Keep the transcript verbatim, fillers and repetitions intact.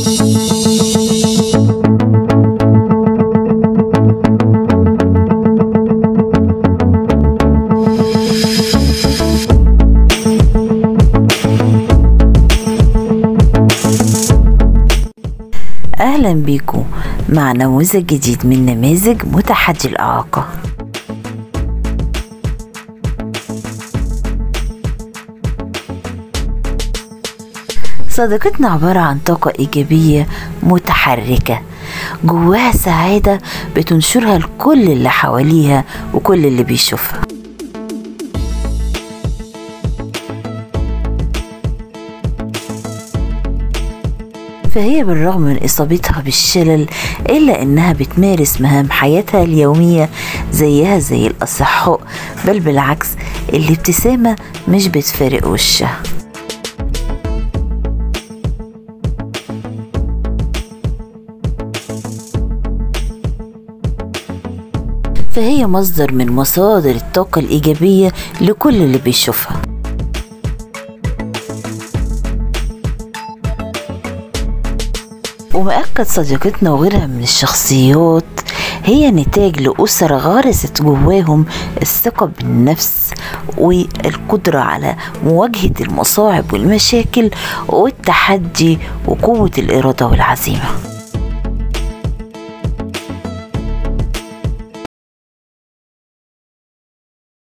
أهلا بيكم مع نموذج جديد من نماذج متحدي الإعاقة. صديقتنا عبارة عن طاقة إيجابية متحركة جواها سعادة بتنشرها لكل اللي حواليها وكل اللي بيشوفها. فهي بالرغم من إصابتها بالشلل إلا إنها بتمارس مهام حياتها اليومية زيها زي الأصحاء، بل بالعكس الابتسامة مش بتفارق وشها. فهي مصدر من مصادر الطاقة الإيجابية لكل اللي بيشوفها. ومؤكد صديقتنا وغيرها من الشخصيات هي نتاج لأسر غرست جواهم الثقة بالنفس والقدرة على مواجهة المصاعب والمشاكل والتحدي وقوة الإرادة والعزيمة.